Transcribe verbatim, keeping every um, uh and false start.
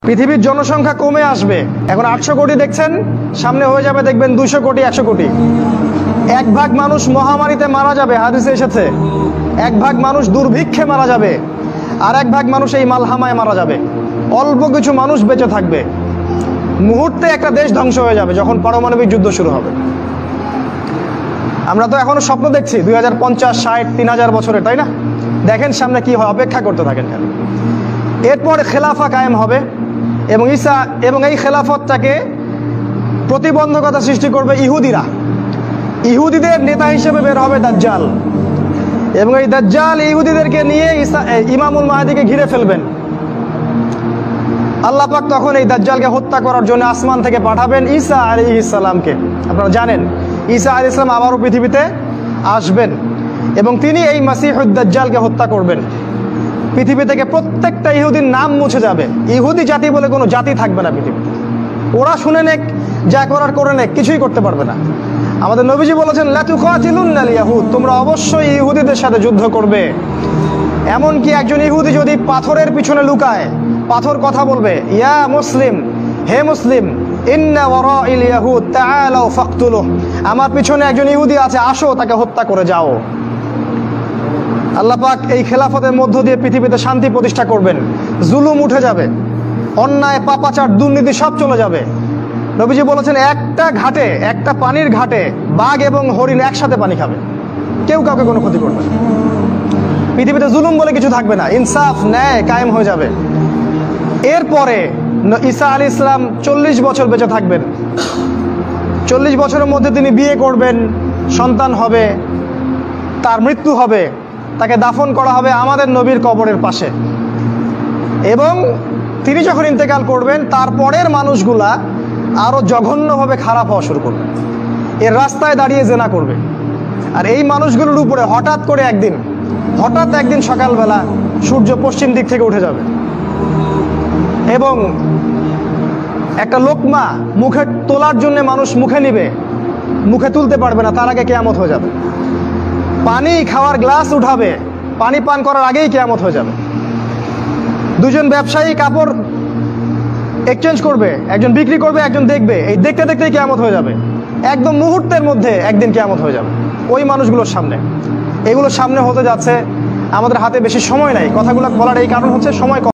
পৃথিবীর জনসংখ্যা কমে আসবে। এখন আটশো কোটি দেখছেন, সামনে হয়ে যাবে দেখবেন দুইশো কোটি, একশো কোটি। এক ভাগ মানুষ মহামারীতে মারা যাবে, হাদিসে এসেছে। এক ভাগ মানুষ দুর্ভিক্ষে মারা যাবে, আর এক ভাগ মানুষ এই মালহামায় মারা যাবে। অল্প কিছু মানুষ বেঁচে থাকবে। মুহূর্তে একটা দেশ ধ্বংস হয়ে যাবে যখন পারমাণবিক যুদ্ধ শুরু হবে। আমরা তো এখনো স্বপ্ন দেখছি দুই হাজার পঞ্চাশ ষাট তিন হাজার বছরে, তাই না? দেখেন সামনে কি হয়, অপেক্ষা করতে থাকেন খালি। এরপর খেলাফা কায়েম হবে এবং ঈসা এবং এই খেলাফতটাকে প্রতিবন্ধকতা সৃষ্টি করবে ইহুদিরা। ইহুদিদের নেতা হিসেবে বের হবে দাজ্জাল, এবং এই দাজ্জাল ইহুদিদেরকে নিয়ে ঈসা ইমামুল মাহদিকে ঘিরে ফেলবেন। আল্লাহ পাক তখন এই দাজ্জালকে হত্যা করার জন্য আসমান থেকে পাঠাবেন ঈসা আলাইহিস সালামকে। আপনারা জানেন ঈসা আলাইহিস সালাম আবারও পৃথিবীতে আসবেন এবং তিনি এই মাসিহুদ দাজ্জালকে হত্যা করবেন। পৃথিবী থেকে প্রত্যেকটা ইহুদির নাম মুছে যাবে। ইহুদি জাতি বলে কোনো জাতি থাকবে না পৃথিবীতে। ওরা শুনে নেক, যা করার করে নেক, কিছুই করতে পারবে না। আমাদের নবীজি বলেছেন লা তুকাতিলুন্নাল ইয়াহুদ, তোমরা অবশ্যই ইহুদিদের সাথে যুদ্ধ করবে। এমনকি একজন ইহুদি যদি পাথরের পিছনে লুকায়, পাথর কথা বলবে, ইয়া মুসলিম, হে মুসলিম, ইন্না ওয়ারাইল ইয়াহুদ তাআলাউ ফাকতুলুহু, আমার পিছনে একজন ইহুদি আছে, আসো তাকে হত্যা করে যাও। আল্লাহ পাক এই খেলাফতের মধ্য দিয়ে পৃথিবীতে শান্তি প্রতিষ্ঠা করবেন। জুলুম উঠে যাবে, অন্যায় পাপাচার দুর্নীতি সব চলে যাবে। নবীজি বলেছেন একটা ঘাটে, একটা পানির ঘাটে বাঘ এবং হরিণ একসাথে পানি খাবে, কেউ কাউকে কোনো ক্ষতি করবে না। পৃথিবীতে জুলুম বলে কিছু থাকবে না, ইনসাফ ন্যায় কায়েম হয়ে যাবে। এরপরে ঈসা আলাইহিস সালাম চল্লিশ বছর বেঁচে থাকবেন। চল্লিশ বছরের মধ্যে তিনি বিয়ে করবেন, সন্তান হবে, তার মৃত্যু হবে, তাকে দাফন করা হবে আমাদের নবীর কবরের পাশে। এবং তিনি যখন ইন্তেকাল করবেন, তারপরের মানুষগুলা আরো জঘন্যভাবে খারাপ হওয়া শুরু করবে। এর রাস্তায় দাঁড়িয়ে জেনা করবে। আর এই মানুষগুলোর উপরে হঠাৎ করে একদিন হঠাৎ একদিন সকালবেলা সূর্য পশ্চিম দিক থেকে উঠে যাবে এবং একটা লোকমা মুখে তোলার জন্য মানুষ মুখে নিবে, মুখে তুলতে পারবে না, তার আগে কিয়ামত হয়ে যাবে। পানি খাওয়ার গ্লাস উঠাবে, পানি পান করার আগেই কিয়ামত হয়ে যাবে। দুজন ব্যবসায়ী কাপড় এক্সচেঞ্জ করবে, একজন বিক্রি করবে, একজন দেখবে, এই দেখতে দেখতেই কিয়ামত হয়ে যাবে। একদম মুহূর্তের মধ্যে একদিন কিয়ামত হয়ে যাবে ওই মানুষগুলোর সামনে। এগুলো সামনে হতে যাচ্ছে, আমাদের হাতে বেশি সময় নাই। কথাগুলো বলার এই কারণ হচ্ছে সময় কম।